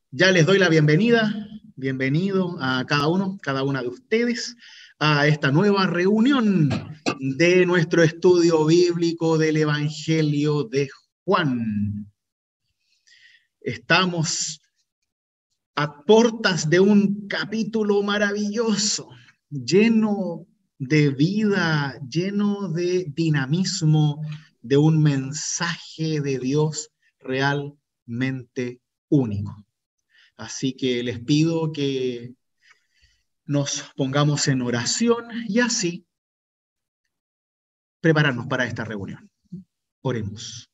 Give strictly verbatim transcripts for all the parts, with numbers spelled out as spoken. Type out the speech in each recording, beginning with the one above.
Ya les doy la bienvenida, bienvenido a cada uno, cada una de ustedes, a esta nueva reunión de nuestro estudio bíblico del Evangelio de Juan. Estamos a portas de un capítulo maravilloso, lleno de vida, lleno de dinamismo, de un mensaje de Dios realmente único. Así que les pido que nos pongamos en oración y así prepararnos para esta reunión. Oremos.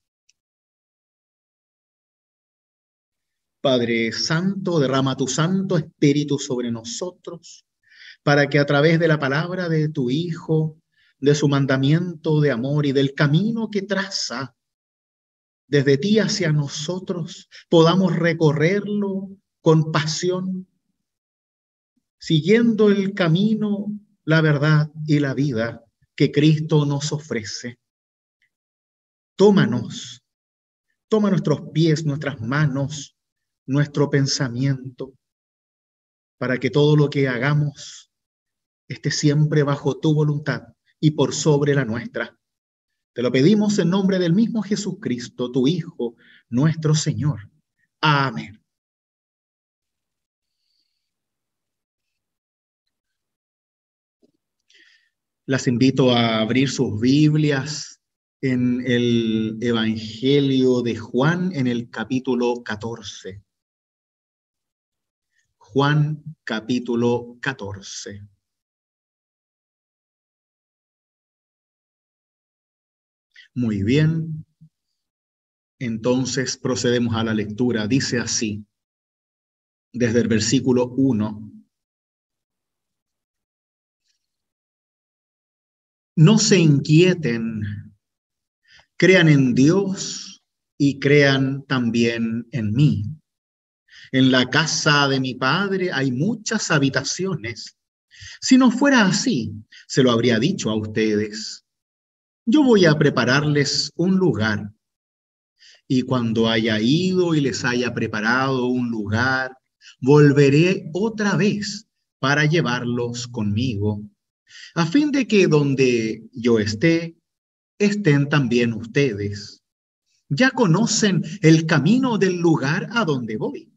Padre Santo, derrama tu Santo Espíritu sobre nosotros, para que a través de la palabra de tu Hijo, de su mandamiento de amor y del camino que traza desde ti hacia nosotros, podamos recorrerlo con pasión, siguiendo el camino, la verdad y la vida que Cristo nos ofrece. Tómanos, toma nuestros pies, nuestras manos, nuestro pensamiento, para que todo lo que hagamos esté siempre bajo tu voluntad y por sobre la nuestra. Te lo pedimos en nombre del mismo Jesucristo, tu Hijo, nuestro Señor. Amén. Las invito a abrir sus Biblias en el Evangelio de Juan, en el capítulo catorce. Juan, capítulo catorce. Muy bien. Entonces procedemos a la lectura. Dice así, desde el versículo uno. No se inquieten, crean en Dios y crean también en mí. En la casa de mi Padre hay muchas habitaciones. Si no fuera así, se lo habría dicho a ustedes. Yo voy a prepararles un lugar. Y cuando haya ido y les haya preparado un lugar, volveré otra vez para llevarlos conmigo, a fin de que donde yo esté, estén también ustedes. Ya conocen el camino del lugar a donde voy.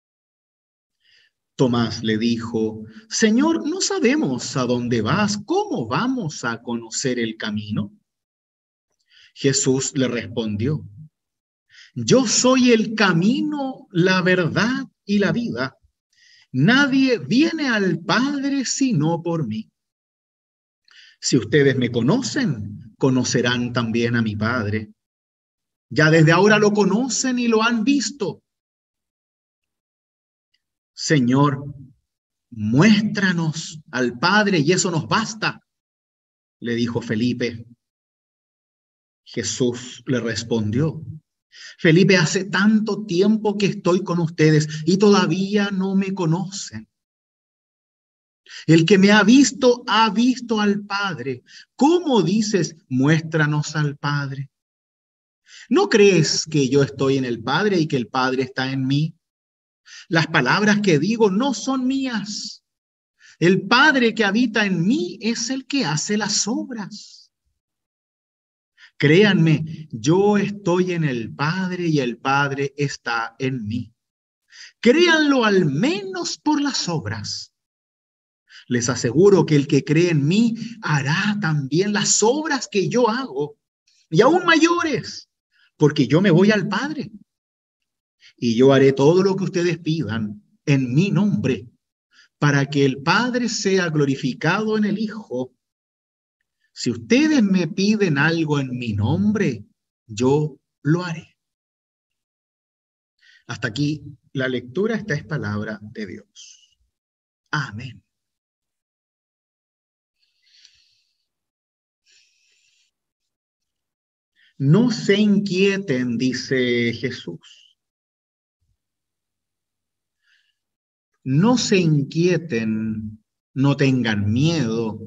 Tomás le dijo, Señor, no sabemos a dónde vas, ¿cómo vamos a conocer el camino? Jesús le respondió, yo soy el camino, la verdad y la vida. Nadie viene al Padre sino por mí. Si ustedes me conocen, conocerán también a mi Padre. Ya desde ahora lo conocen y lo han visto. Señor, muéstranos al Padre y eso nos basta, le dijo Felipe. Jesús le respondió, Felipe, hace tanto tiempo que estoy con ustedes y todavía no me conocen. El que me ha visto, ha visto al Padre. ¿Cómo dices, muéstranos al Padre? ¿No crees que yo estoy en el Padre y que el Padre está en mí? Las palabras que digo no son mías. El Padre que habita en mí es el que hace las obras. Créanme, yo estoy en el Padre y el Padre está en mí. Créanlo al menos por las obras. Les aseguro que el que cree en mí hará también las obras que yo hago, y aún mayores, porque yo me voy al Padre. Y yo haré todo lo que ustedes pidan en mi nombre, para que el Padre sea glorificado en el Hijo. Si ustedes me piden algo en mi nombre, yo lo haré. Hasta aquí la lectura, esta es palabra de Dios. Amén. No se inquieten, dice Jesús. No se inquieten, no tengan miedo,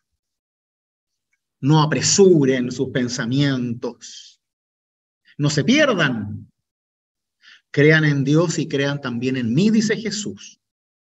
no apresuren sus pensamientos, no se pierdan, Crean en Dios y crean también en mí, dice Jesús.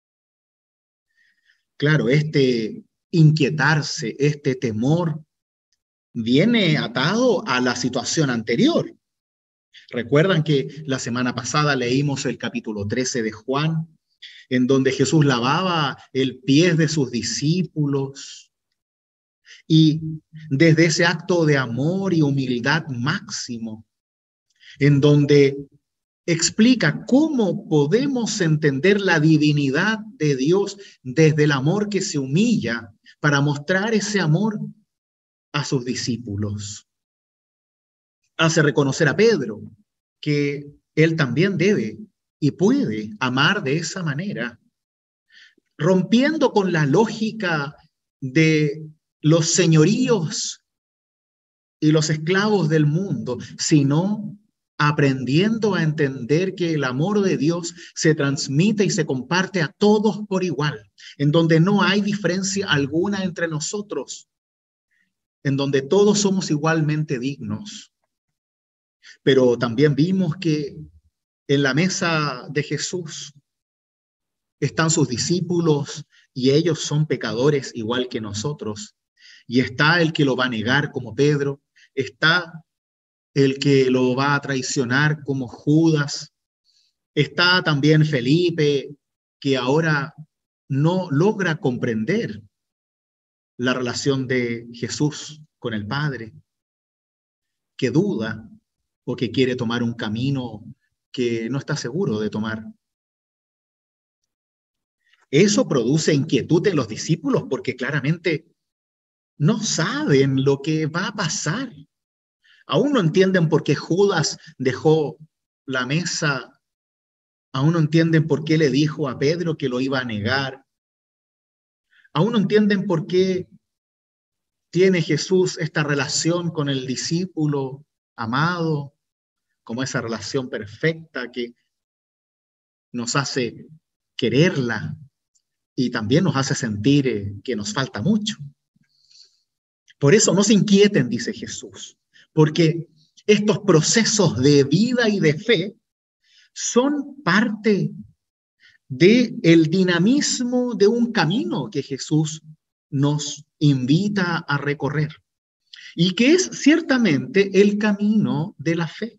Claro, este inquietarse, este temor, viene atado a la situación anterior. Recuerdan que la semana pasada leímos el capítulo trece de Juan, en donde Jesús lavaba el pie de sus discípulos y desde ese acto de amor y humildad máximo, en donde explica cómo podemos entender la divinidad de Dios desde el amor que se humilla para mostrar ese amor a sus discípulos. Hace reconocer a Pedro que él también debe y puede amar de esa manera, rompiendo con la lógica de los señoríos y los esclavos del mundo, sino aprendiendo a entender que el amor de Dios se transmite y se comparte a todos por igual, en donde no hay diferencia alguna entre nosotros, en donde todos somos igualmente dignos. Pero también vimos que en la mesa de Jesús están sus discípulos y ellos son pecadores igual que nosotros. Y está el que lo va a negar como Pedro, está el que lo va a traicionar como Judas, está también Felipe, que ahora no logra comprender la relación de Jesús con el Padre, que duda o que quiere tomar un camino que no está seguro de tomar. Eso produce inquietud en los discípulos porque claramente no saben lo que va a pasar. Aún no entienden por qué Judas dejó la mesa. Aún no entienden por qué le dijo a Pedro que lo iba a negar. Aún no entienden por qué tiene Jesús esta relación con el discípulo amado, como esa relación perfecta que nos hace quererla y también nos hace sentir eh, que nos falta mucho. Por eso no se inquieten, dice Jesús, porque estos procesos de vida y de fe son parte del dinamismo de un camino que Jesús nos invita a recorrer y que es ciertamente el camino de la fe.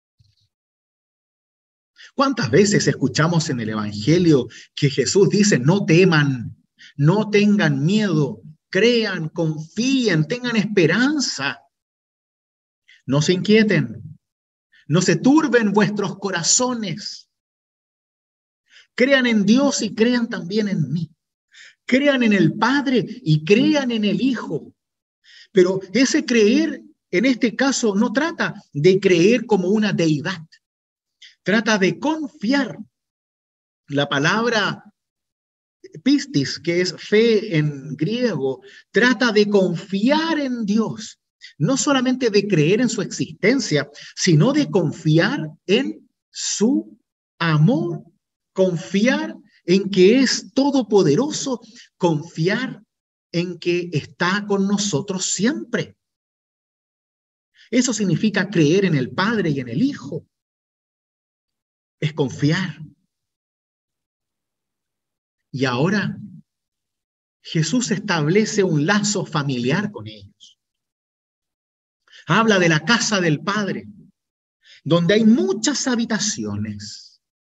¿Cuántas veces escuchamos en el Evangelio que Jesús dice, no teman, no tengan miedo, crean, confíen, tengan esperanza, no se inquieten, no se turben vuestros corazones, crean en Dios y crean también en mí, crean en el Padre y crean en el Hijo. Pero ese creer, en este caso, no trata de creer como una deidad, trata de confiar. La palabra pistis, que es fe en griego, trata de confiar en Dios, no solamente de creer en su existencia, sino de confiar en su amor, confiar en que es todopoderoso, confiar en que está con nosotros siempre. Eso significa creer en el Padre y en el Hijo. Es confiar. Y ahora Jesús establece un lazo familiar con ellos. Habla de la casa del Padre, donde hay muchas habitaciones.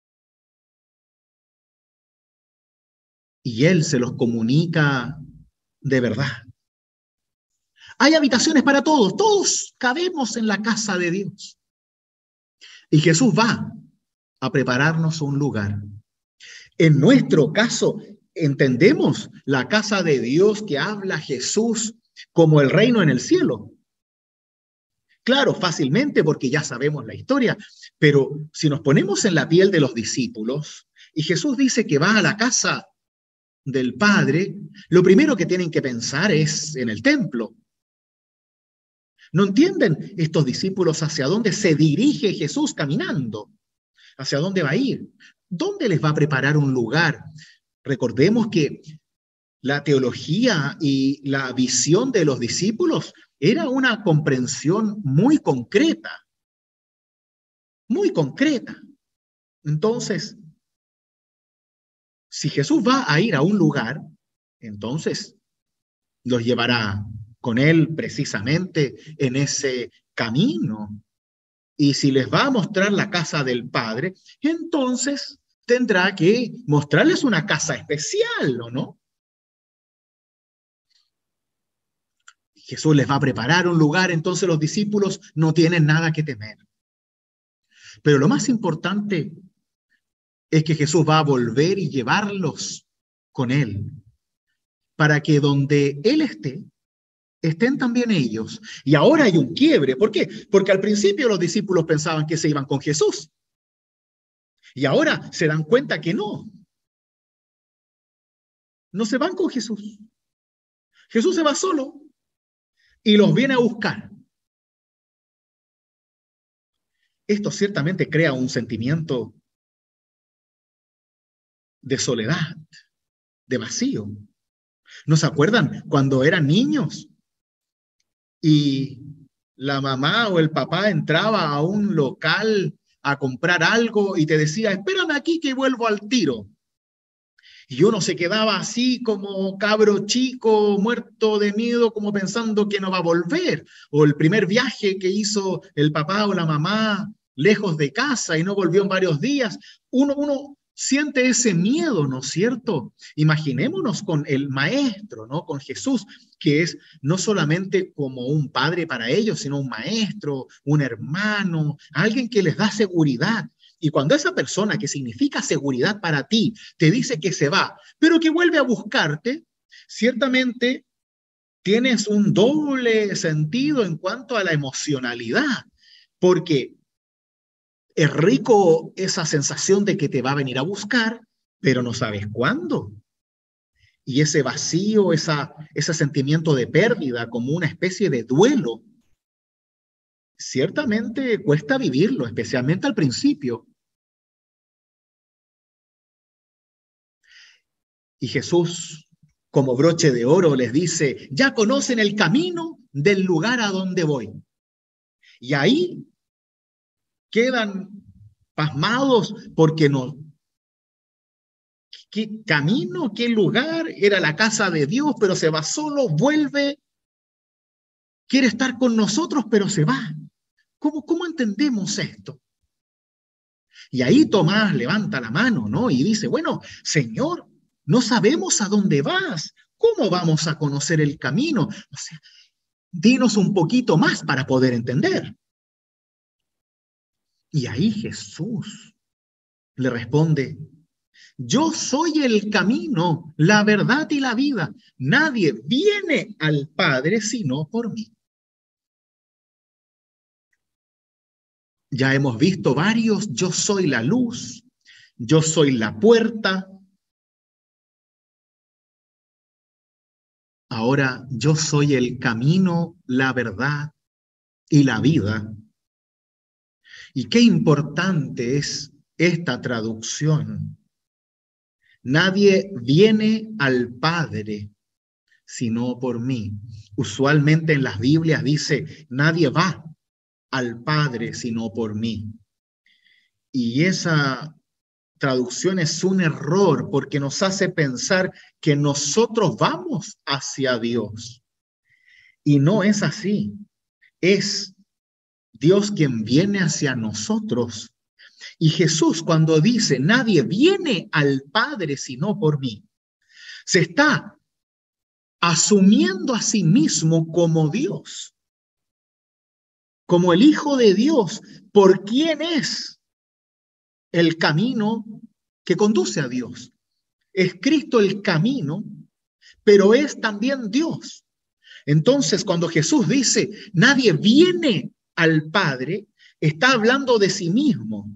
Y Él se los comunica de verdad. Hay habitaciones para todos, todos cabemos en la casa de Dios. Y Jesús va a prepararnos un lugar. En nuestro caso, entendemos la casa de Dios que habla Jesús como el reino en el cielo. Claro, fácilmente porque ya sabemos la historia, pero si nos ponemos en la piel de los discípulos y Jesús dice que va a la casa del Padre, lo primero que tienen que pensar es en el templo. No entienden estos discípulos hacia dónde se dirige Jesús caminando, hacia dónde va a ir, dónde les va a preparar un lugar. Recordemos que la teología y la visión de los discípulos era una comprensión muy concreta, muy concreta. Entonces, si Jesús va a ir a un lugar, entonces los llevará con él precisamente en ese camino. Y si les va a mostrar la casa del Padre, entonces tendrá que mostrarles una casa especial, ¿o no? Jesús les va a preparar un lugar, entonces los discípulos no tienen nada que temer. Pero lo más importante es que Jesús va a volver y llevarlos con él, para que donde él esté, estén también ellos. Y ahora hay un quiebre. ¿Por qué? Porque al principio los discípulos pensaban que se iban con Jesús. Y ahora se dan cuenta que no. No se van con Jesús. Jesús se va solo y los viene a buscar. Esto ciertamente crea un sentimiento de soledad, de vacío. ¿No se acuerdan cuando eran niños y la mamá o el papá entraba a un local a comprar algo y te decía, espérame aquí que vuelvo al tiro? Y uno se quedaba así como cabro chico, muerto de miedo, como pensando que no va a volver. O el primer viaje que hizo el papá o la mamá lejos de casa y no volvió en varios días. Uno, uno siente ese miedo, ¿no es cierto? Imaginémonos con el maestro, ¿no? Con Jesús, que es no solamente como un padre para ellos, sino un maestro, un hermano, alguien que les da seguridad. Y cuando esa persona que significa seguridad para ti te dice que se va, pero que vuelve a buscarte, ciertamente tienes un doble sentido en cuanto a la emocionalidad, porque es rico esa sensación de que te va a venir a buscar, pero no sabes cuándo. Y ese vacío, esa, ese sentimiento de pérdida, como una especie de duelo, ciertamente cuesta vivirlo, especialmente al principio. Y Jesús, como broche de oro, les dice, ya conocen el camino del lugar a donde voy. Y ahí quedan pasmados porque no. ¿Qué camino, qué lugar? Era la casa de Dios, pero se va solo, vuelve, quiere estar con nosotros, pero se va. ¿Cómo, cómo entendemos esto? Y ahí Tomás levanta la mano, ¿no? Y dice, bueno, Señor, no sabemos a dónde vas. ¿Cómo vamos a conocer el camino? O sea, dinos un poquito más para poder entender. Y ahí Jesús le responde, yo soy el camino, la verdad y la vida. Nadie viene al Padre sino por mí. Ya hemos visto varios, yo soy la luz, yo soy la puerta. Ahora yo soy el camino, la verdad y la vida. Y qué importante es esta traducción. Nadie viene al Padre sino por mí. Usualmente en las Biblias dice, nadie va al Padre sino por mí. Y esa traducción es un error porque nos hace pensar que nosotros vamos hacia Dios. Y no es así. Es Dios quien viene hacia nosotros. Y Jesús, cuando dice, nadie viene al Padre sino por mí, se está asumiendo a sí mismo como Dios, como el Hijo de Dios, por quien es el camino que conduce a Dios. Es Cristo el camino, pero es también Dios. Entonces, cuando Jesús dice, nadie viene al Padre, está hablando de sí mismo.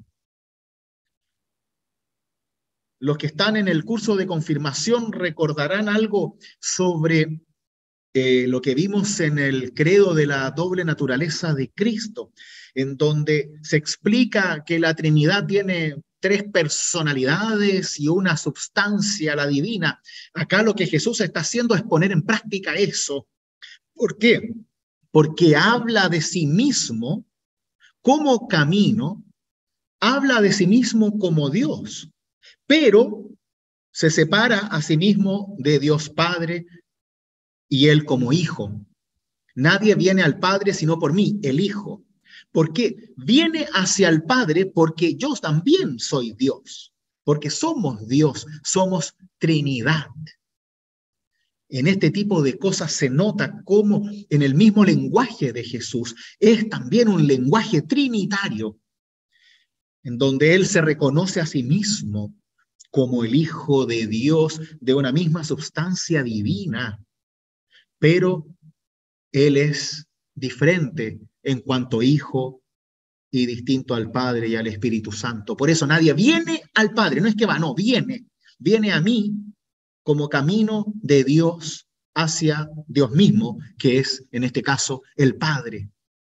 Los que están en el curso de confirmación recordarán algo sobre eh, lo que vimos en el credo de la doble naturaleza de Cristo, en donde se explica que la Trinidad tiene tres personalidades y una substancia, la divina. Acá lo que Jesús está haciendo es poner en práctica eso. ¿Por qué? Porque habla de sí mismo como camino habla de sí mismo como Dios, pero se separa a sí mismo de Dios Padre y él como hijo. Nadie viene al Padre sino por mí, el Hijo. ¿Por qué? Viene hacia el Padre porque yo también soy Dios, porque somos Dios, somos Trinidad. En este tipo de cosas se nota cómo en el mismo lenguaje de Jesús es también un lenguaje trinitario, en donde Él se reconoce a sí mismo como el Hijo de Dios de una misma sustancia divina, pero Él es diferente en cuanto Hijo y distinto al Padre y al Espíritu Santo. Por eso nadie viene al Padre, no es que va, no, viene, viene a mí como camino de Dios hacia Dios mismo, que es en este caso el Padre.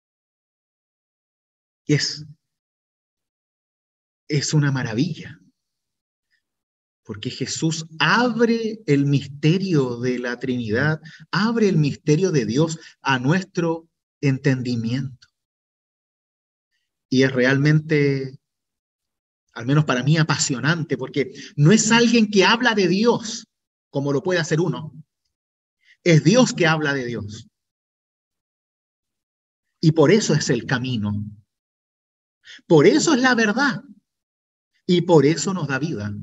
Y es, es una maravilla, porque Jesús abre el misterio de la Trinidad, abre el misterio de Dios a nuestro entendimiento. Y es realmente, al menos para mí, apasionante, porque no es alguien que habla de Dios como lo puede hacer uno. Es Dios que habla de Dios. Y por eso es el camino. Por eso es la verdad. Y por eso nos da vida.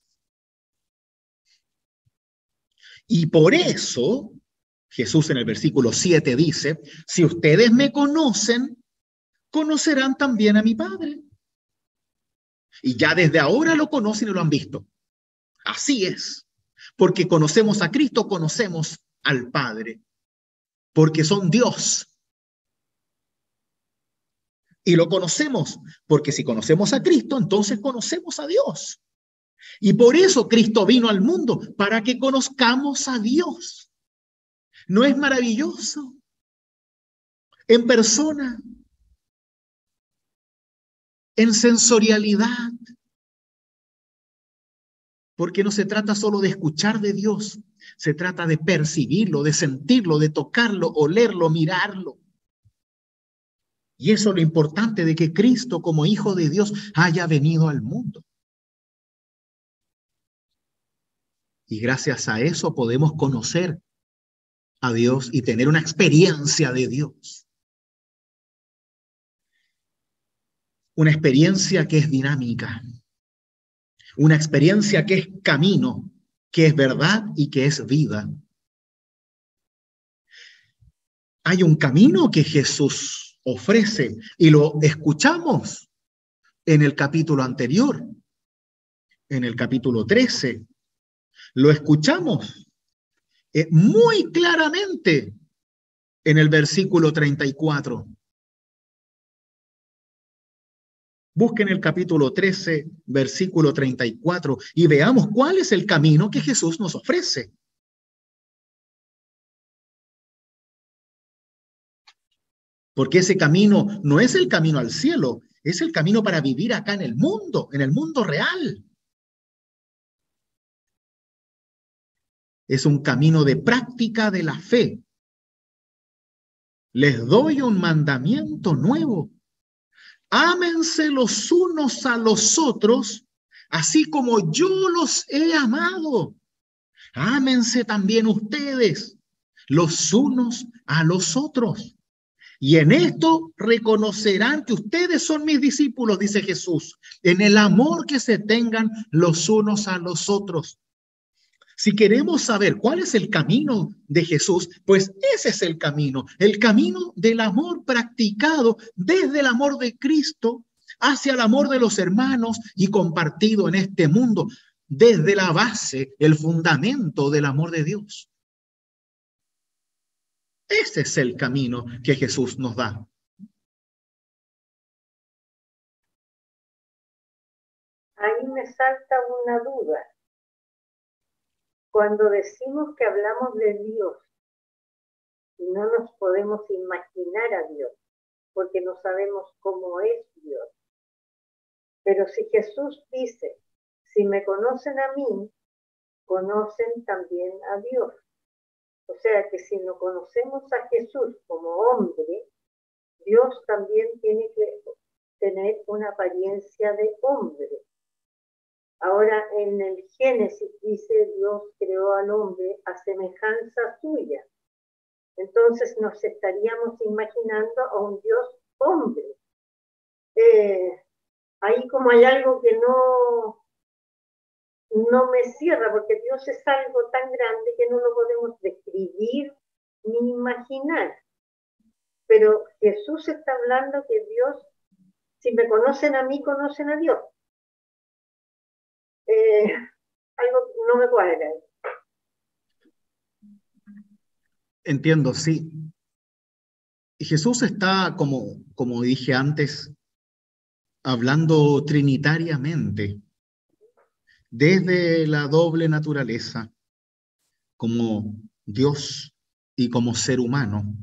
Y por eso Jesús en el versículo siete dice, si ustedes me conocen, conocerán también a mi Padre. Y ya desde ahora lo conocen y lo han visto. Así es. Porque conocemos a Cristo, conocemos al Padre. Porque son Dios. Y lo conocemos, porque si conocemos a Cristo, entonces conocemos a Dios. Y por eso Cristo vino al mundo, para que conozcamos a Dios. ¿No es maravilloso? En persona, en sensorialidad, porque no se trata solo de escuchar de Dios, se trata de percibirlo, de sentirlo, de tocarlo, olerlo, mirarlo. Y eso es lo importante de que Cristo, como Hijo de Dios, haya venido al mundo. Y gracias a eso podemos conocer a Dios y tener una experiencia de Dios. Una experiencia que es dinámica. Una experiencia que es camino, que es verdad y que es vida. Hay un camino que Jesús ofrece y lo escuchamos en el capítulo anterior, en el capítulo trece. Lo escuchamos eh, muy claramente en el versículo treinta y cuatro. Busquen el capítulo trece, versículo treinta y cuatro, y veamos cuál es el camino que Jesús nos ofrece. Porque ese camino no es el camino al cielo, es el camino para vivir acá en el mundo, en el mundo real. Es un camino de práctica de la fe. Les doy un mandamiento nuevo. Ámense los unos a los otros, así como yo los he amado. Ámense también ustedes, los unos a los otros. Y en esto reconocerán que ustedes son mis discípulos, dice Jesús, en el amor que se tengan los unos a los otros. Si queremos saber cuál es el camino de Jesús, pues ese es el camino, el camino del amor practicado desde el amor de Cristo hacia el amor de los hermanos y compartido en este mundo, desde la base, el fundamento del amor de Dios. Ese es el camino que Jesús nos da. Ahí me salta una duda. Cuando decimos que hablamos de Dios y no nos podemos imaginar a Dios, porque no sabemos cómo es Dios. Pero si Jesús dice, si me conocen a mí, conocen también a Dios. O sea que si no conocemos a Jesús como hombre, Dios también tiene que tener una apariencia de hombre. Ahora en el Génesis dice, Dios creó al hombre a semejanza suya. Entonces nos estaríamos imaginando a un Dios hombre. Eh, ahí como hay algo que no, no me cierra, porque Dios es algo tan grande que no lo podemos describir ni imaginar. Pero Jesús está hablando que Dios, si me conocen a mí, conocen a Dios. Eh, algo no me cuadra. Entiendo, sí. Y Jesús está, como, como dije antes, hablando trinitariamente, desde la doble naturaleza, como Dios y como ser humano.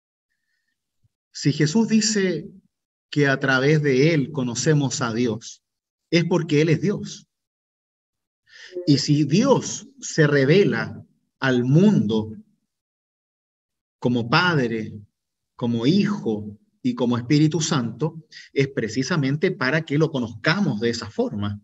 Si Jesús dice que a través de Él conocemos a Dios, es porque Él es Dios. Y si Dios se revela al mundo como Padre, como Hijo y como Espíritu Santo, es precisamente para que lo conozcamos de esa forma.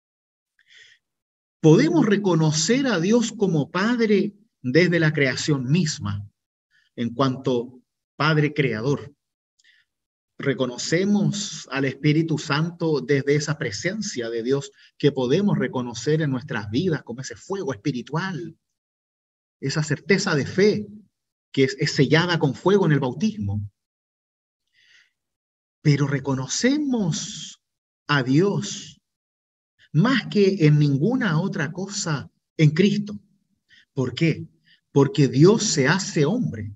Podemos reconocer a Dios como Padre desde la creación misma, en cuanto Padre Creador. Reconocemos al Espíritu Santo desde esa presencia de Dios que podemos reconocer en nuestras vidas como ese fuego espiritual, esa certeza de fe que es, es sellada con fuego en el bautismo. Pero reconocemos a Dios más que en ninguna otra cosa en Cristo. ¿Por qué? Porque Dios se hace hombre.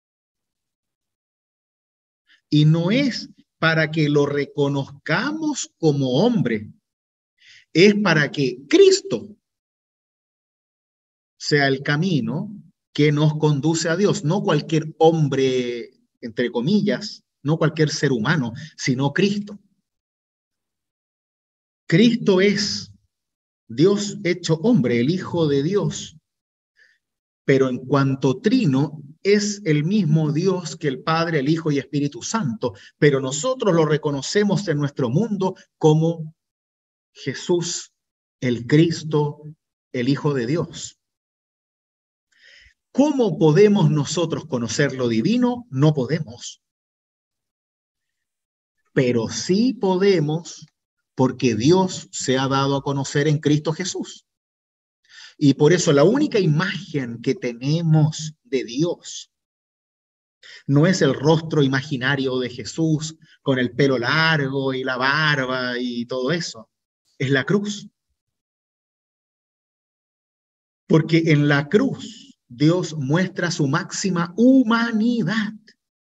Y no es para que lo reconozcamos como hombre, es para que Cristo sea el camino que nos conduce a Dios, no cualquier hombre, entre comillas, no cualquier ser humano, sino Cristo. Cristo es Dios hecho hombre, el Hijo de Dios, pero en cuanto trino, es el mismo Dios que el Padre, el Hijo y Espíritu Santo, pero nosotros lo reconocemos en nuestro mundo como Jesús, el Cristo, el Hijo de Dios. ¿Cómo podemos nosotros conocer lo divino? No podemos. Pero sí podemos porque Dios se ha dado a conocer en Cristo Jesús. Y por eso la única imagen que tenemos de Dios no es el rostro imaginario de Jesús con el pelo largo y la barba y todo eso. Es la cruz. Porque en la cruz Dios muestra su máxima humanidad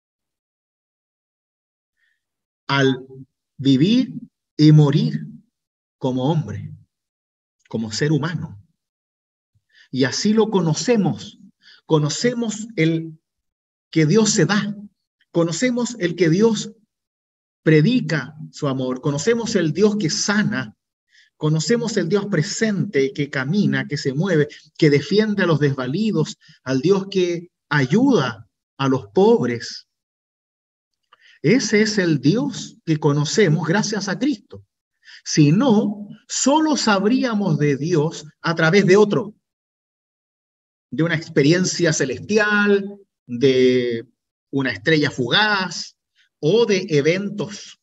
al vivir y morir como hombre, como ser humano. Y así lo conocemos. Conocemos el que Dios se da. Conocemos el que Dios predica su amor. Conocemos el Dios que sana. Conocemos el Dios presente, que camina, que se mueve, que defiende a los desvalidos, al Dios que ayuda a los pobres. Ese es el Dios que conocemos gracias a Cristo. Si no, solo sabríamos de Dios a través de otro, de una experiencia celestial, de una estrella fugaz o de eventos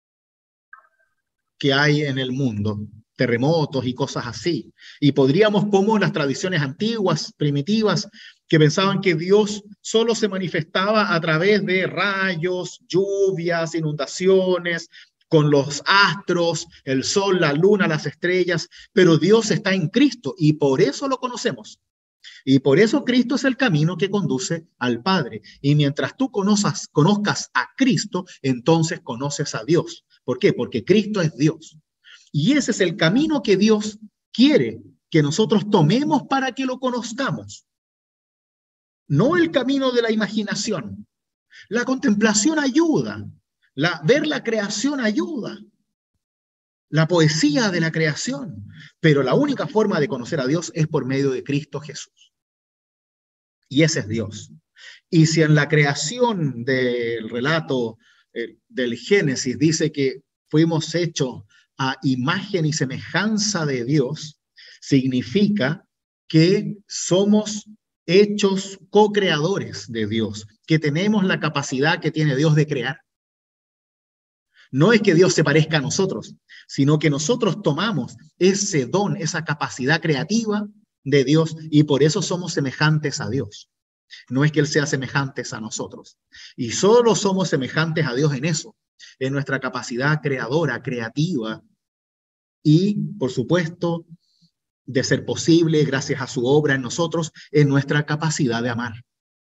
que hay en el mundo, terremotos y cosas así. Y podríamos, como las tradiciones antiguas, primitivas, que pensaban que Dios solo se manifestaba a través de rayos, lluvias, inundaciones, con los astros, el sol, la luna, las estrellas, pero Dios está en Cristo y por eso lo conocemos. Y por eso Cristo es el camino que conduce al Padre. Y mientras tú conozcas, conozcas a Cristo, entonces conoces a Dios. ¿Por qué? Porque Cristo es Dios. Y ese es el camino que Dios quiere que nosotros tomemos para que lo conozcamos. No el camino de la imaginación. La contemplación ayuda. La, ver la creación ayuda. La poesía de la creación. Pero la única forma de conocer a Dios es por medio de Cristo Jesús. Y ese es Dios. Y si en la creación del relato eh, del Génesis dice que fuimos hechos a imagen y semejanza de Dios, significa que somos hechos co-creadores de Dios, que tenemos la capacidad que tiene Dios de crear. No es que Dios se parezca a nosotros, sino que nosotros tomamos ese don, esa capacidad creativa de Dios y por eso somos semejantes a Dios. No es que Él sea semejantes a nosotros. Y solo somos semejantes a Dios en eso, en nuestra capacidad creadora, creativa y, por supuesto, de ser posible, gracias a su obra en nosotros, en nuestra capacidad de amar.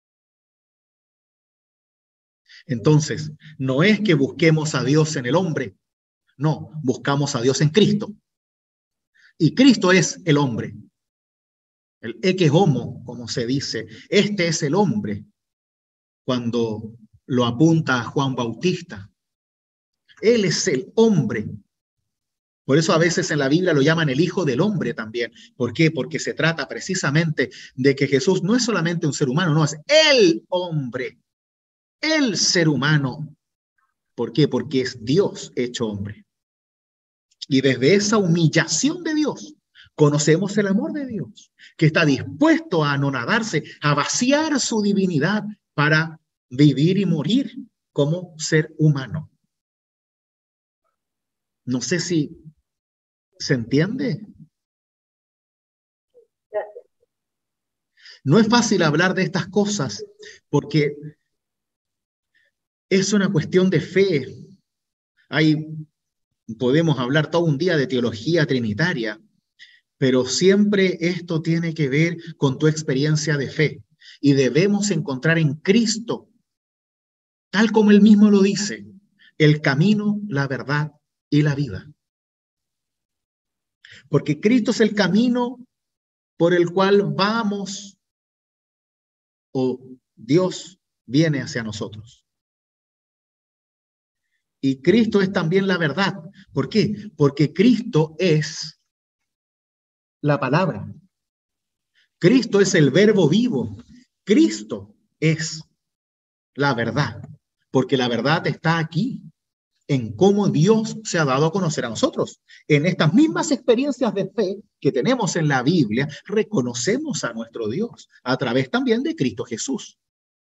Entonces, no es que busquemos a Dios en el hombre, no, buscamos a Dios en Cristo. Y Cristo es el hombre, el eke homo, como se dice. Este es el hombre cuando lo apunta a Juan Bautista. Él es el hombre. Por eso a veces en la Biblia lo llaman el Hijo del Hombre también. ¿Por qué? Porque se trata precisamente de que Jesús no es solamente un ser humano, no, es el hombre, el ser humano. ¿Por qué? Porque es Dios hecho hombre. Y desde esa humillación de Dios, conocemos el amor de Dios, que está dispuesto a anonadarse, a vaciar su divinidad para vivir y morir como ser humano. No sé si se entiende. No es fácil hablar de estas cosas porque es una cuestión de fe. Hay, podemos hablar todo un día de teología trinitaria, pero siempre esto tiene que ver con tu experiencia de fe. Y debemos encontrar en Cristo, tal como Él mismo lo dice, el camino, la verdad y la vida. Porque Cristo es el camino por el cual vamos o Dios viene hacia nosotros. Y Cristo es también la verdad. ¿Por qué? Porque Cristo es la palabra. Cristo es el verbo vivo. Cristo es la verdad. Porque la verdad está aquí, en cómo Dios se ha dado a conocer a nosotros. En estas mismas experiencias de fe que tenemos en la Biblia, reconocemos a nuestro Dios a través también de Cristo Jesús.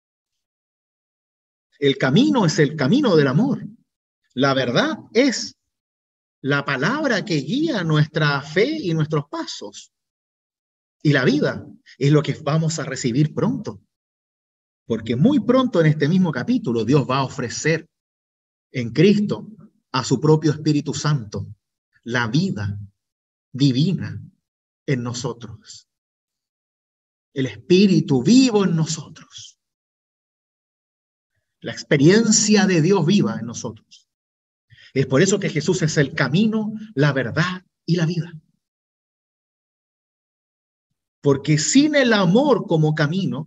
El camino es el camino del amor. La verdad es la palabra que guía nuestra fe y nuestros pasos. Y la vida es lo que vamos a recibir pronto. Porque muy pronto en este mismo capítulo Dios va a ofrecer en Cristo a su propio Espíritu Santo la vida divina en nosotros. El Espíritu vivo en nosotros. La experiencia de Dios viva en nosotros. Es por eso que Jesús es el camino, la verdad y la vida. Porque sin el amor como camino,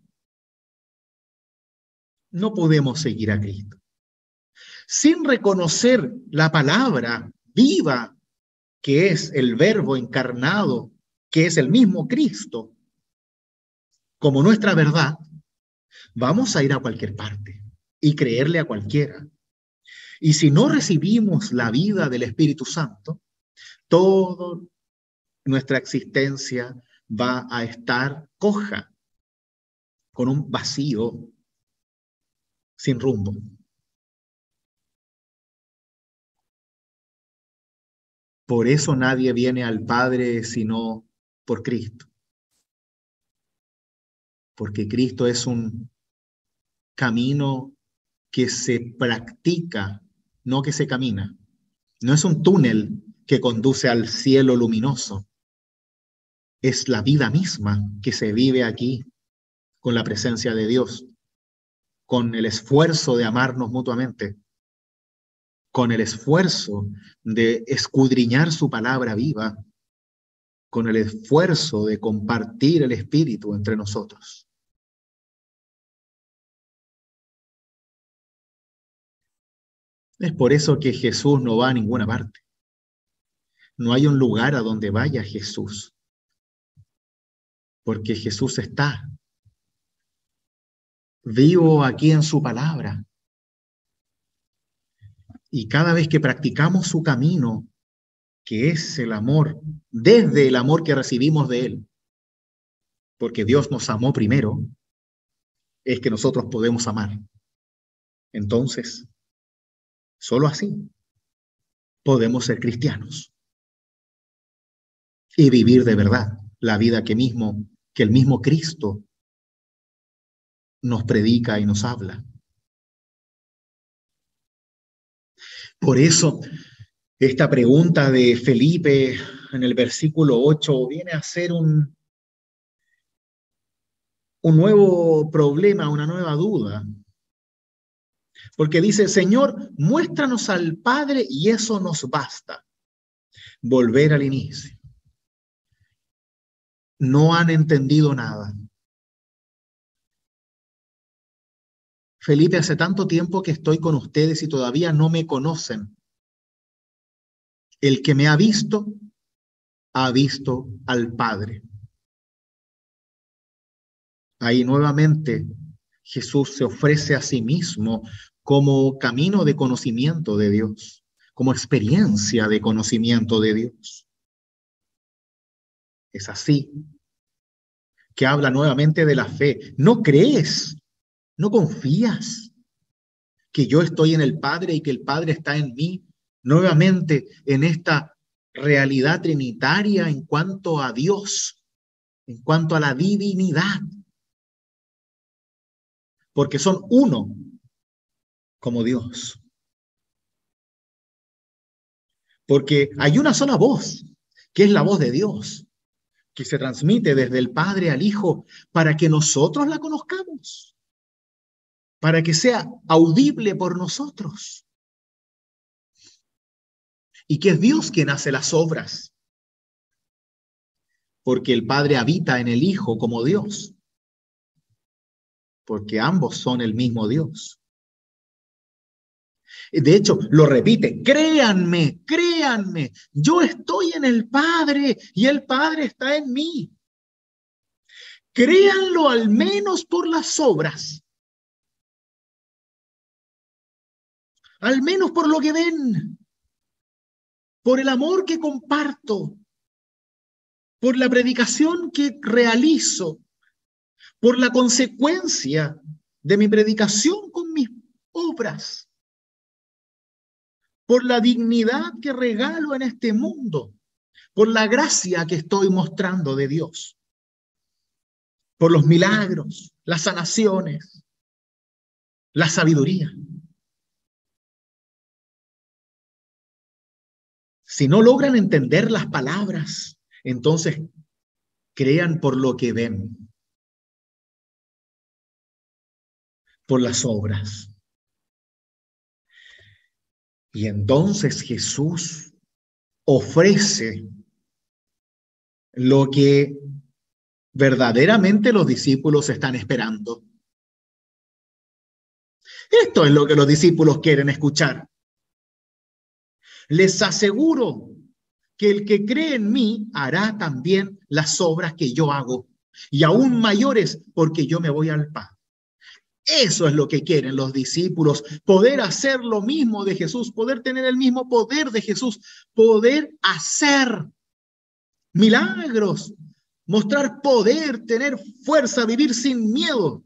no podemos seguir a Cristo. Sin reconocer la palabra viva, que es el verbo encarnado, que es el mismo Cristo, como nuestra verdad, vamos a ir a cualquier parte y creerle a cualquiera. Y si no recibimos la vida del Espíritu Santo, toda nuestra existencia va a estar coja, con un vacío, sin rumbo. Por eso nadie viene al Padre sino por Cristo. Porque Cristo es un camino que se practica, no que se camina. No es un túnel que conduce al cielo luminoso. Es la vida misma que se vive aquí con la presencia de Dios, con el esfuerzo de amarnos mutuamente, con el esfuerzo de escudriñar su palabra viva, con el esfuerzo de compartir el Espíritu entre nosotros. Es por eso que Jesús no va a ninguna parte. No hay un lugar a donde vaya Jesús, porque Jesús está vivo aquí en su palabra. Y cada vez que practicamos su camino, que es el amor, desde el amor que recibimos de Él, porque Dios nos amó primero, es que nosotros podemos amar. Entonces, solo así podemos ser cristianos y vivir de verdad la vida que mismo, que el mismo Cristo nos predica y nos habla. Por eso, esta pregunta de Felipe en el versículo ocho viene a ser un, un nuevo problema, una nueva duda. Porque dice, Señor, muéstranos al Padre y eso nos basta. Volver al inicio. No han entendido nada. Felipe, hace tanto tiempo que estoy con ustedes y todavía no me conocen. El que me ha visto, ha visto al Padre. Ahí nuevamente Jesús se ofrece a sí mismo como camino de conocimiento de Dios, como experiencia de conocimiento de Dios. Es así que habla nuevamente de la fe. ¿No crees? ¿No confías que yo estoy en el Padre y que el Padre está en mí? Nuevamente en esta realidad trinitaria en cuanto a Dios, en cuanto a la divinidad. Porque son uno como Dios. Porque hay una sola voz, que es la voz de Dios, que se transmite desde el Padre al Hijo para que nosotros la conozcamos, para que sea audible por nosotros. Y que es Dios quien hace las obras, porque el Padre habita en el Hijo como Dios, porque ambos son el mismo Dios. De hecho, lo repite, créanme, créanme, yo estoy en el Padre y el Padre está en mí. Créanlo al menos por las obras, al menos por lo que ven, por el amor que comparto, por la predicación que realizo, por la consecuencia de mi predicación con mis obras, por la dignidad que regalo en este mundo, por la gracia que estoy mostrando de Dios, por los milagros, las sanaciones, la sabiduría. Si no logran entender las palabras, entonces crean por lo que ven, por las obras. Y entonces Jesús ofrece lo que verdaderamente los discípulos están esperando. Esto es lo que los discípulos quieren escuchar. Les aseguro que el que cree en mí hará también las obras que yo hago, y aún mayores, porque yo me voy al Padre. Eso es lo que quieren los discípulos, poder hacer lo mismo de Jesús, poder tener el mismo poder de Jesús, poder hacer milagros, mostrar poder, tener fuerza, vivir sin miedo.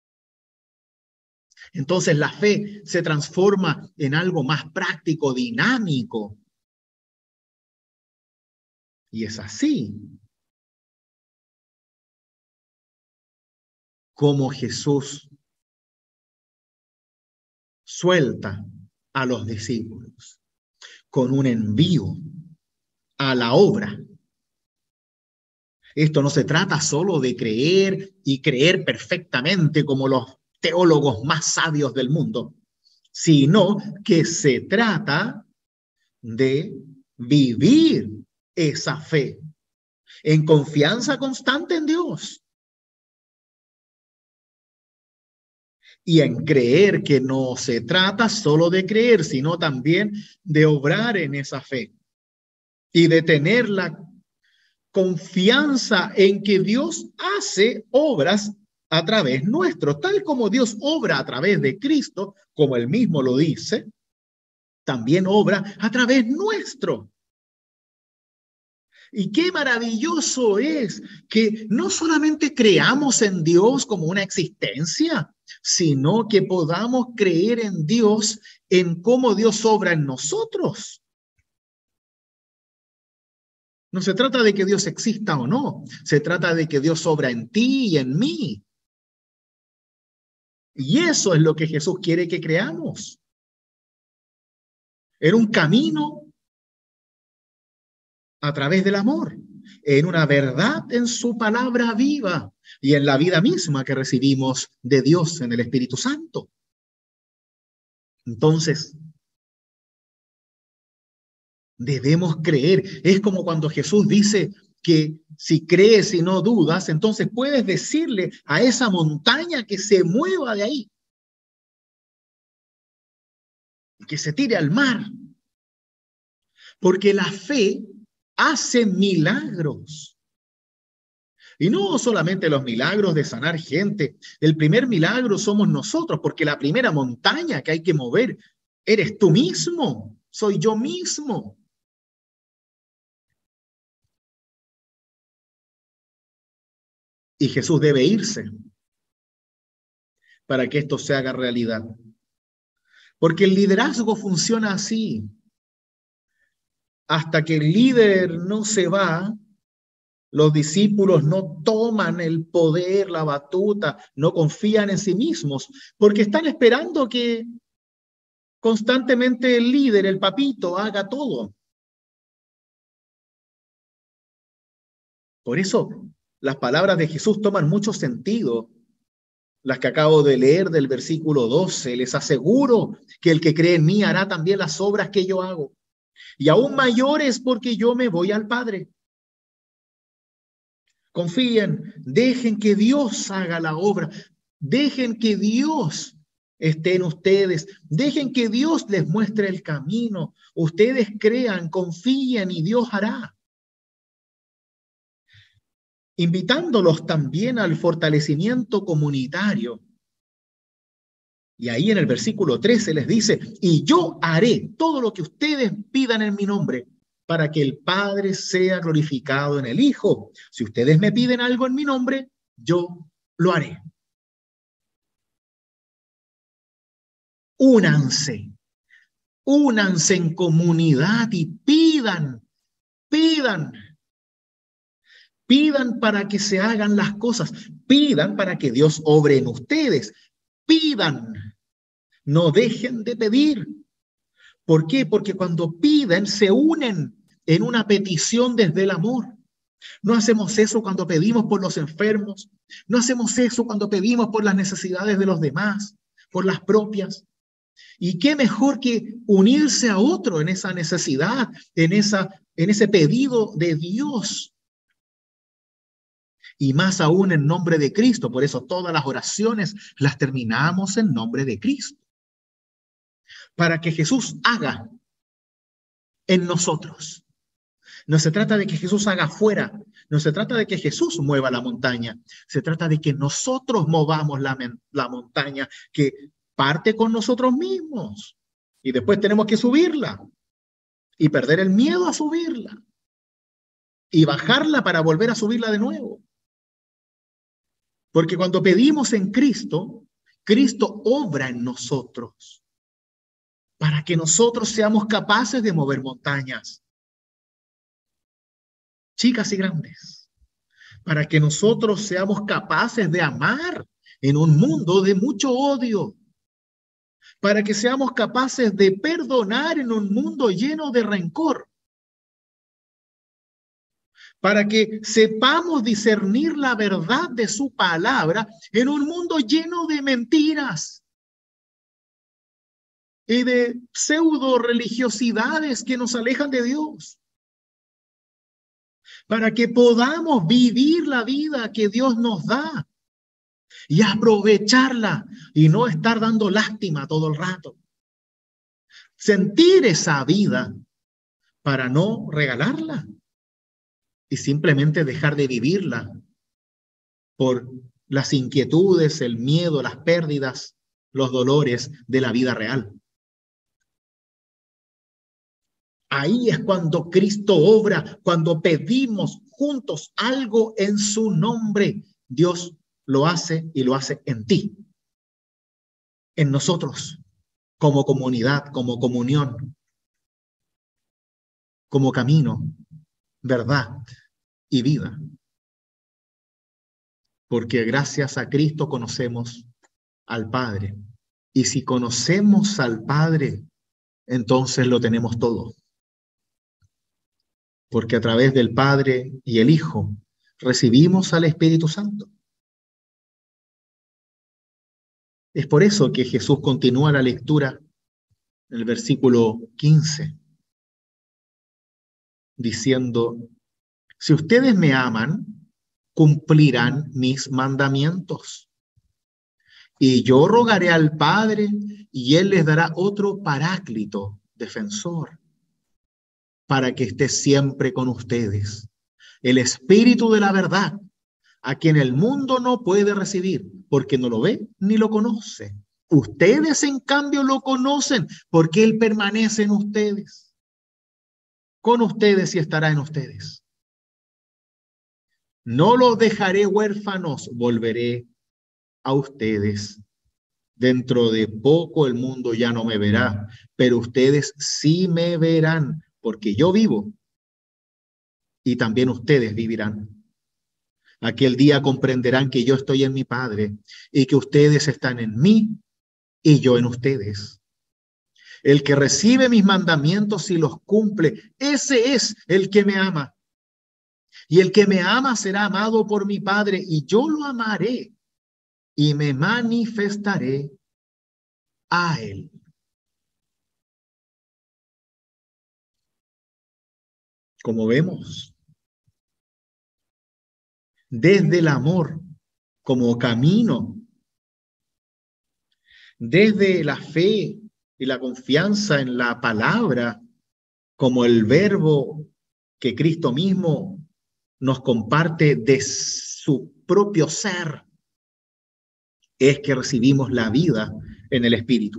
Entonces la fe se transforma en algo más práctico, dinámico. Y es así como Jesús suelta a los discípulos con un envío a la obra. Esto no se trata solo de creer y creer perfectamente como los teólogos más sabios del mundo, sino que se trata de vivir esa fe en confianza constante en Dios y en creer que no se trata solo de creer, sino también de obrar en esa fe y de tener la confianza en que Dios hace obras a través nuestro, tal como Dios obra a través de Cristo, como él mismo lo dice. también obra a través nuestro. Y qué maravilloso es que no solamente creamos en Dios como una existencia, sino que podamos creer en Dios, en cómo Dios obra en nosotros. No se trata de que Dios exista o no, se trata de que Dios obra en ti y en mí. Y eso es lo que Jesús quiere que creamos. En un camino a través del amor, en una verdad en su palabra viva y en la vida misma que recibimos de Dios en el Espíritu Santo. Entonces, debemos creer. Es como cuando Jesús dice que si crees y no dudas, entonces puedes decirle a esa montaña que se mueva de ahí, que se tire al mar. Porque la fe hace milagros. Y no solamente los milagros de sanar gente. El primer milagro somos nosotros, porque la primera montaña que hay que mover eres tú mismo, soy yo mismo. Y Jesús debe irse para que esto se haga realidad. Porque el liderazgo funciona así. Hasta que el líder no se va, los discípulos no toman el poder, la batuta, no confían en sí mismos, porque están esperando que constantemente el líder, el papito, haga todo. Por eso las palabras de Jesús toman mucho sentido. Las que acabo de leer del versículo doce, les aseguro que el que cree en mí hará también las obras que yo hago. Y aún mayores porque yo me voy al Padre. Confíen, dejen que Dios haga la obra, dejen que Dios esté en ustedes, dejen que Dios les muestre el camino. Ustedes crean, confíen y Dios hará. Invitándolos también al fortalecimiento comunitario. Y ahí en el versículo trece les dice, y yo haré todo lo que ustedes pidan en mi nombre, para que el Padre sea glorificado en el Hijo. Si ustedes me piden algo en mi nombre, yo lo haré. Únanse, únanse en comunidad y pidan, pidan, pidan para que se hagan las cosas, pidan para que Dios obre en ustedes, pidan, no dejen de pedir. ¿Por qué? Porque cuando piden, se unen en una petición desde el amor. No hacemos eso cuando pedimos por los enfermos. No hacemos eso cuando pedimos por las necesidades de los demás, por las propias. Y qué mejor que unirse a otro en esa necesidad, en, esa, en ese pedido de Dios. Y más aún en nombre de Cristo. Por eso todas las oraciones las terminamos en nombre de Cristo. Para que Jesús haga en nosotros. No se trata de que Jesús haga afuera, no se trata de que Jesús mueva la montaña, se trata de que nosotros movamos la, la montaña que parte con nosotros mismos y después tenemos que subirla y perder el miedo a subirla y bajarla para volver a subirla de nuevo. Porque cuando pedimos en Cristo, Cristo obra en nosotros para que nosotros seamos capaces de mover montañas, chicas y grandes, para que nosotros seamos capaces de amar en un mundo de mucho odio, para que seamos capaces de perdonar en un mundo lleno de rencor, para que sepamos discernir la verdad de su palabra en un mundo lleno de mentiras y de pseudo religiosidades que nos alejan de Dios, para que podamos vivir la vida que Dios nos da y aprovecharla y no estar dando lástima todo el rato. Sentir esa vida para no regalarla y simplemente dejar de vivirla por las inquietudes, el miedo, las pérdidas, los dolores de la vida real. Ahí es cuando Cristo obra, cuando pedimos juntos algo en su nombre. Dios lo hace y lo hace en ti, en nosotros, como comunidad, como comunión, como camino, verdad y vida. Porque gracias a Cristo conocemos al Padre. Y si conocemos al Padre, entonces lo tenemos todo. Porque a través del Padre y el Hijo recibimos al Espíritu Santo. Es por eso que Jesús continúa la lectura en el versículo quince, diciendo, si ustedes me aman, cumplirán mis mandamientos. Y yo rogaré al Padre, y Él les dará otro paráclito, defensor, para que esté siempre con ustedes. El Espíritu de la verdad, a quien el mundo no puede recibir, porque no lo ve ni lo conoce. Ustedes, en cambio, lo conocen, porque Él permanece en ustedes, con ustedes y estará en ustedes. No los dejaré huérfanos, volveré a ustedes. Dentro de poco el mundo ya no me verá, pero ustedes sí me verán, porque yo vivo y también ustedes vivirán. Aquel día comprenderán que yo estoy en mi Padre y que ustedes están en mí y yo en ustedes. El que recibe mis mandamientos y los cumple, ese es el que me ama. Y el que me ama será amado por mi Padre, y yo lo amaré y me manifestaré a él. Como vemos, desde el amor como camino, desde la fe y la confianza en la palabra como el verbo que Cristo mismo nos comparte de su propio ser, es que recibimos la vida en el Espíritu.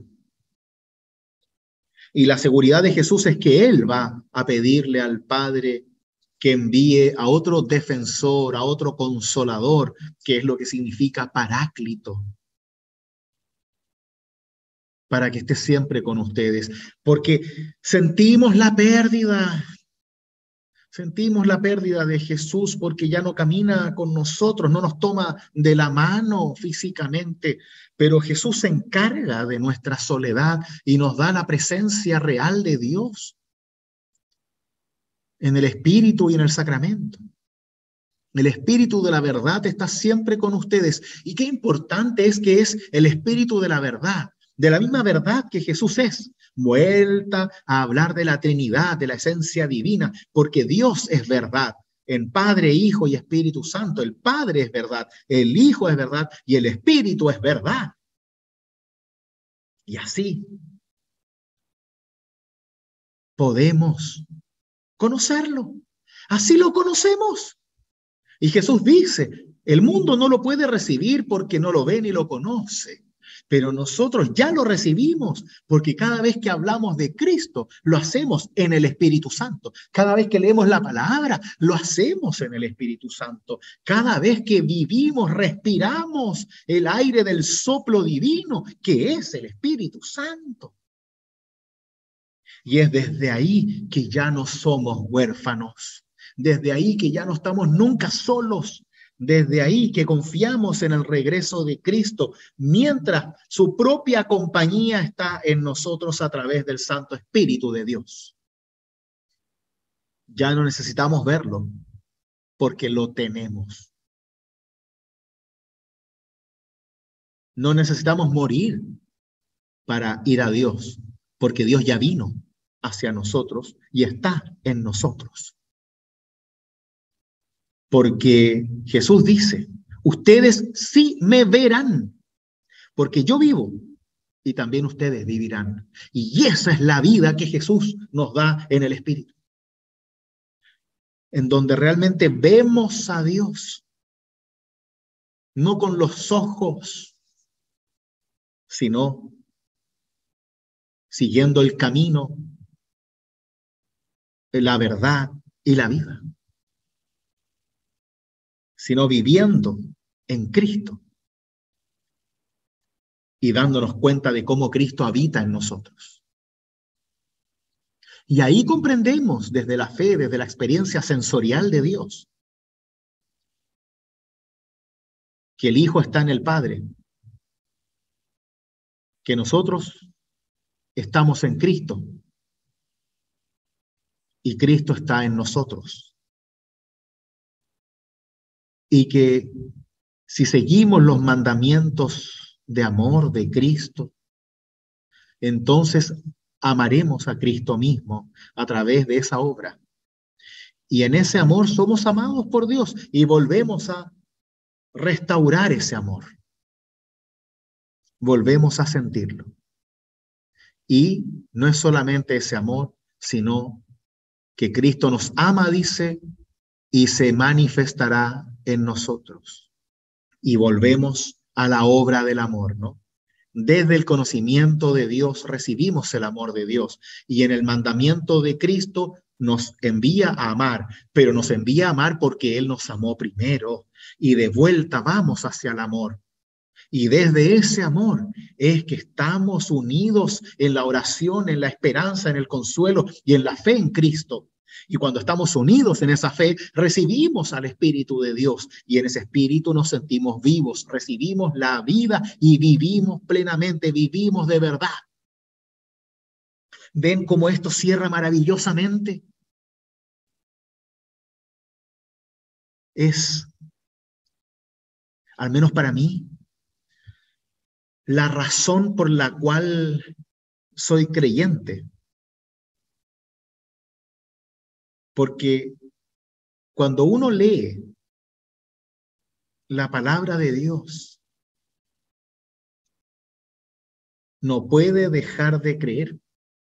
Y la seguridad de Jesús es que Él va a pedirle al Padre que envíe a otro defensor, a otro consolador, que es lo que significa paráclito, para que esté siempre con ustedes. Porque sentimos la pérdida, sentimos la pérdida de Jesús porque ya no camina con nosotros, no nos toma de la mano físicamente, pero Jesús se encarga de nuestra soledad y nos da la presencia real de Dios en el Espíritu y en el sacramento. El Espíritu de la verdad está siempre con ustedes. Y qué importante es que es el Espíritu de la verdad, de la misma verdad que Jesús es. Vuelta a hablar de la Trinidad, de la esencia divina, porque Dios es verdad. En Padre, Hijo y Espíritu Santo. El Padre es verdad, el Hijo es verdad y el Espíritu es verdad. Y así podemos conocerlo. Así lo conocemos. Y Jesús dice, el mundo no lo puede recibir porque no lo ve ni lo conoce. Pero nosotros ya lo recibimos porque cada vez que hablamos de Cristo, lo hacemos en el Espíritu Santo. Cada vez que leemos la palabra, lo hacemos en el Espíritu Santo. Cada vez que vivimos, respiramos el aire del soplo divino, que es el Espíritu Santo. Y es desde ahí que ya no somos huérfanos. Desde ahí que ya no estamos nunca solos. Desde ahí que confiamos en el regreso de Cristo, mientras su propia compañía está en nosotros a través del Santo Espíritu de Dios. Ya no necesitamos verlo, porque lo tenemos. No necesitamos morir para ir a Dios, porque Dios ya vino hacia nosotros y está en nosotros. Porque Jesús dice, ustedes sí me verán, porque yo vivo y también ustedes vivirán. Y esa es la vida que Jesús nos da en el Espíritu, en donde realmente vemos a Dios, no con los ojos, sino siguiendo el camino la verdad y la vida, sino viviendo en Cristo y dándonos cuenta de cómo Cristo habita en nosotros. Y ahí comprendemos desde la fe, desde la experiencia sensorial de Dios, que el Hijo está en el Padre, que nosotros estamos en Cristo y Cristo está en nosotros. Y que si seguimos los mandamientos de amor de Cristo, entonces amaremos a Cristo mismo a través de esa obra. Y en ese amor somos amados por Dios y volvemos a restaurar ese amor. Volvemos a sentirlo. Y no es solamente ese amor, sino que Cristo nos ama, dice, y se manifestará en nosotros. Y volvemos a la obra del amor, ¿no? Desde el conocimiento de Dios recibimos el amor de Dios y en el mandamiento de Cristo nos envía a amar, pero nos envía a amar porque Él nos amó primero y de vuelta vamos hacia el amor. Y desde ese amor es que estamos unidos en la oración, en la esperanza, en el consuelo y en la fe en Cristo. Y cuando estamos unidos en esa fe, recibimos al Espíritu de Dios y en ese Espíritu nos sentimos vivos, recibimos la vida y vivimos plenamente, vivimos de verdad. ¿Ven cómo esto cierra maravillosamente? Es, al menos para mí, la razón por la cual soy creyente. Porque cuando uno lee la palabra de Dios, no puede dejar de creer.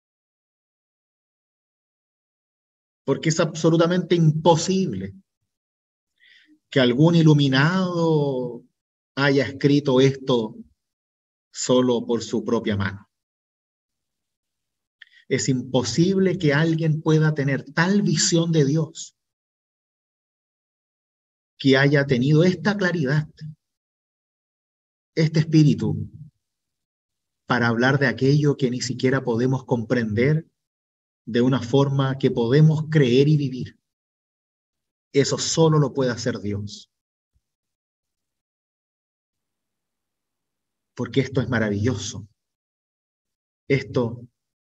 Porque es absolutamente imposible que algún iluminado haya escrito esto solo por su propia mano. Es imposible que alguien pueda tener tal visión de Dios, que haya tenido esta claridad, este espíritu, para hablar de aquello que ni siquiera podemos comprender de una forma que podemos creer y vivir. Eso solo lo puede hacer Dios. Porque esto es maravilloso. Esto,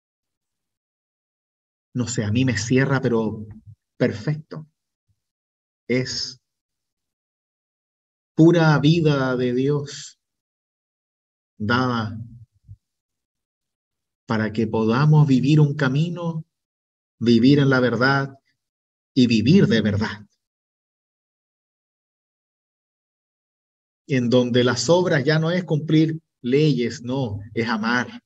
no sé, a mí me cierra, pero perfecto. Es pura vida de Dios dada para que podamos vivir un camino, vivir en la verdad y vivir de verdad. En donde las obras ya no es cumplir leyes, no, es amar.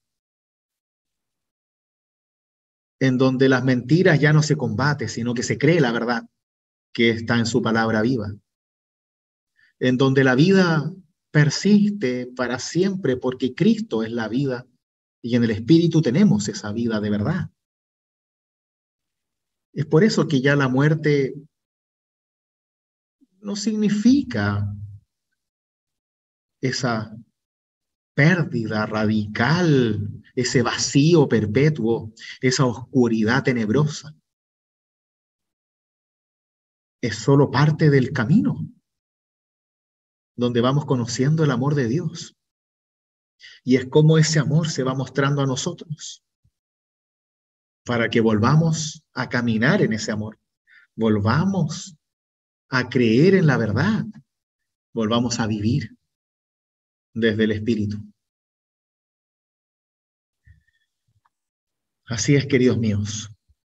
En donde las mentiras ya no se combate, sino que se cree la verdad que está en su palabra viva. En donde la vida persiste para siempre porque Cristo es la vida y en el Espíritu tenemos esa vida de verdad. Es por eso que ya la muerte no significa esa pérdida radical, ese vacío perpetuo, esa oscuridad tenebrosa. Es solo parte del camino donde vamos conociendo el amor de Dios. Y es como ese amor se va mostrando a nosotros para que volvamos a caminar en ese amor, volvamos a creer en la verdad, volvamos a vivir desde el Espíritu. Así es, queridos míos.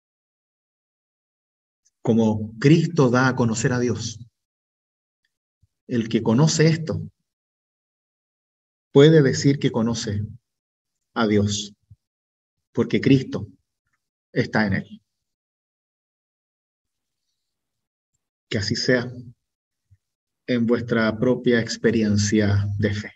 Como Cristo da a conocer a Dios, el que conoce esto puede decir que conoce a Dios, porque Cristo está en él. Que así sea en vuestra propia experiencia de fe.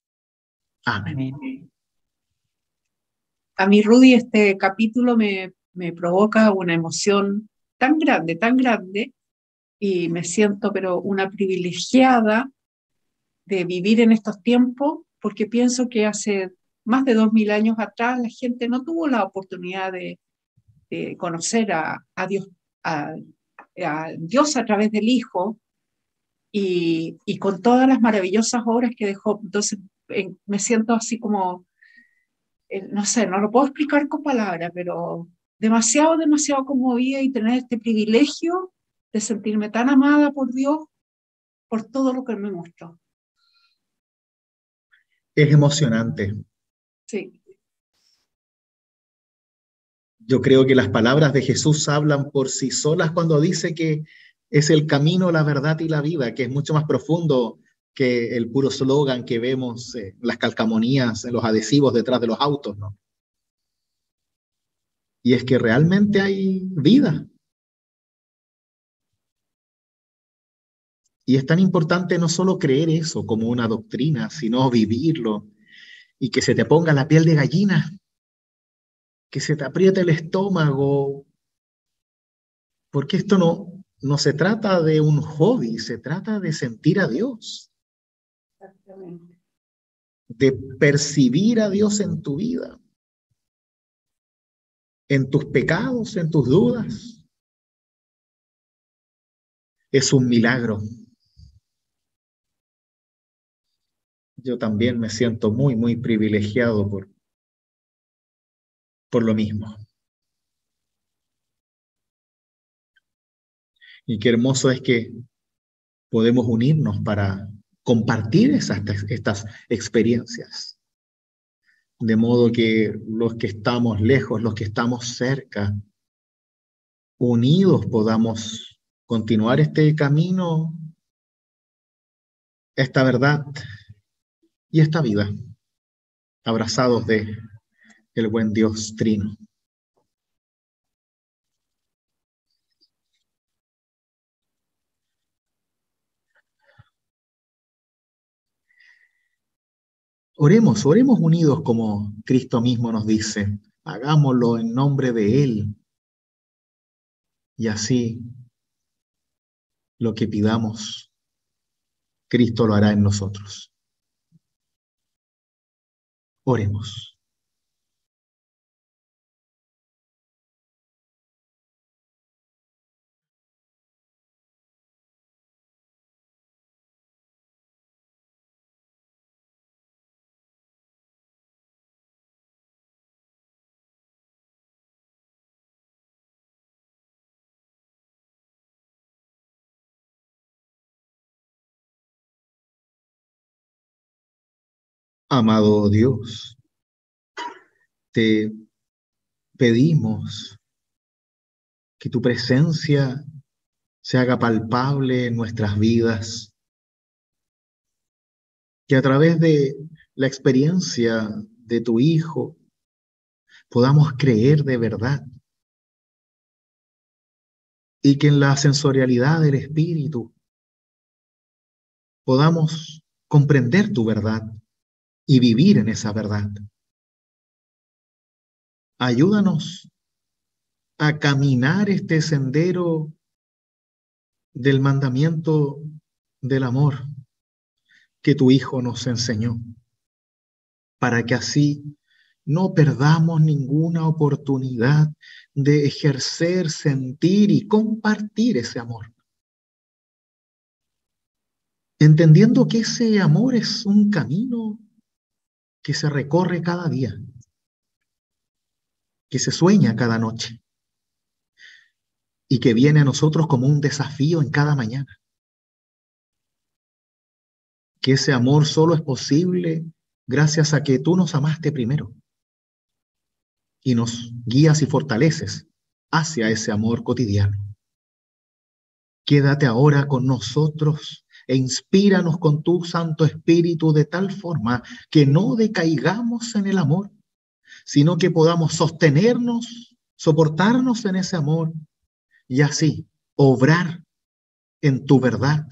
Amén. A mí, Rudy, este capítulo me, me provoca una emoción tan grande, tan grande, y me siento pero una privilegiada de vivir en estos tiempos, porque pienso que hace más de dos mil años atrás la gente no tuvo la oportunidad de, de conocer a, a, Dios, a, a Dios a través del Hijo y, y con todas las maravillosas obras que dejó. Entonces en, me siento así como, eh, no sé, no lo puedo explicar con palabras, pero demasiado, demasiado conmovida y tener este privilegio de sentirme tan amada por Dios por todo lo que me mostró. Es emocionante. Sí. Yo creo que las palabras de Jesús hablan por sí solas cuando dice que es el camino, la verdad y la vida, que es mucho más profundo que el puro slogan que vemos en eh, las calcamonías, en los adhesivos detrás de los autos, ¿no? Y es que realmente hay vida. Y es tan importante no solo creer eso como una doctrina, sino vivirlo y que se te ponga la piel de gallina, que se te apriete el estómago, porque esto no, no se trata de un hobby, se trata de sentir a Dios, Exactamente. de percibir a Dios en tu vida, en tus pecados, en tus dudas. Es un milagro. Yo también me siento muy, muy privilegiado por, por lo mismo. Y qué hermoso es que podemos unirnos para compartir esas, estas experiencias. De modo que los que estamos lejos, los que estamos cerca, unidos podamos continuar este camino, esta verdad y esta vida, abrazados de el buen Dios Trino. Oremos, oremos unidos como Cristo mismo nos dice. Hagámoslo en nombre de Él. Y así, lo que pidamos, Cristo lo hará en nosotros. Oremos. Amado Dios, te pedimos que tu presencia se haga palpable en nuestras vidas, que a través de la experiencia de tu Hijo podamos creer de verdad y que en la sensorialidad del Espíritu podamos comprender tu verdad y vivir en esa verdad. Ayúdanos a caminar este sendero del mandamiento del amor que tu Hijo nos enseñó, para que así no perdamos ninguna oportunidad de ejercer, sentir y compartir ese amor. Entendiendo que ese amor es un camino que se recorre cada día, que se sueña cada noche y que viene a nosotros como un desafío en cada mañana. Que ese amor solo es posible gracias a que tú nos amaste primero y nos guías y fortaleces hacia ese amor cotidiano. Quédate ahora con nosotros e inspíranos con tu Santo Espíritu de tal forma que no decaigamos en el amor, sino que podamos sostenernos, soportarnos en ese amor y así obrar en tu verdad,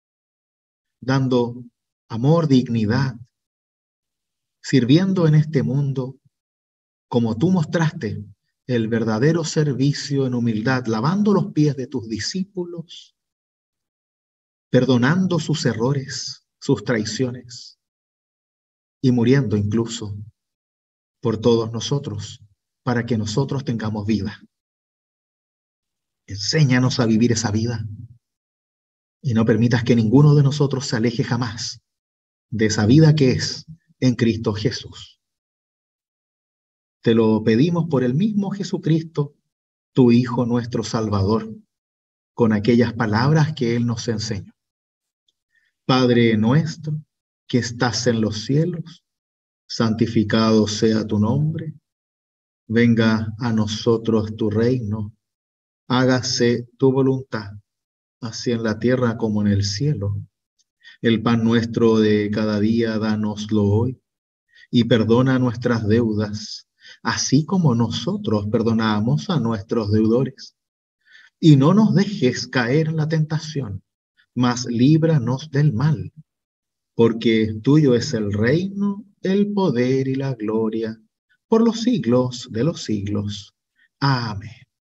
dando amor, dignidad, sirviendo en este mundo como tú mostraste el verdadero servicio en humildad, lavando los pies de tus discípulos, perdonando sus errores, sus traiciones y muriendo incluso por todos nosotros, para que nosotros tengamos vida. Enséñanos a vivir esa vida y no permitas que ninguno de nosotros se aleje jamás de esa vida que es en Cristo Jesús. Te lo pedimos por el mismo Jesucristo, tu Hijo, nuestro Salvador, con aquellas palabras que Él nos enseñó. Padre nuestro, que estás en los cielos, santificado sea tu nombre. Venga a nosotros tu reino. Hágase tu voluntad, así en la tierra como en el cielo. El pan nuestro de cada día, dánoslo hoy, y perdona nuestras deudas, así como nosotros perdonamos a nuestros deudores. Y no nos dejes caer en la tentación, mas líbranos del mal, porque tuyo es el reino, el poder y la gloria, por los siglos de los siglos. Amén.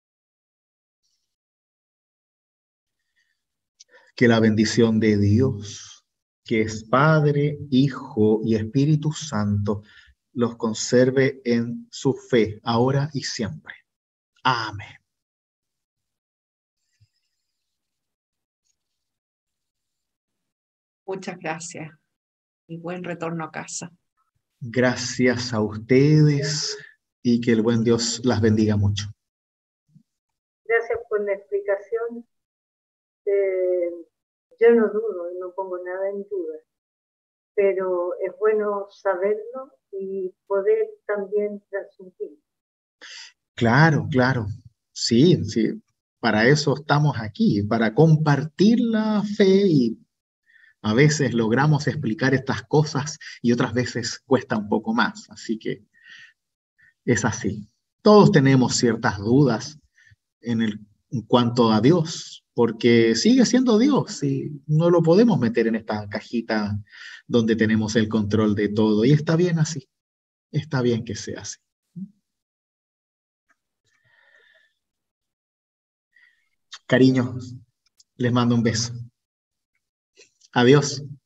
Que la bendición de Dios, que es Padre, Hijo y Espíritu Santo, los conserve en su fe, ahora y siempre. Amén. Muchas gracias y buen retorno a casa. Gracias a ustedes y que el buen Dios las bendiga mucho. Gracias por la explicación. Eh, yo no dudo y no pongo nada en duda, pero es bueno saberlo y poder también transmitirlo. Claro, claro. Sí, sí. Para eso estamos aquí, para compartir la fe, y a veces logramos explicar estas cosas y otras veces cuesta un poco más. Así que es así. Todos tenemos ciertas dudas en, el, en cuanto a Dios, porque sigue siendo Dios y no lo podemos meter en esta cajita donde tenemos el control de todo. Y está bien así. Está bien que sea así. Cariños, les mando un beso. Adiós.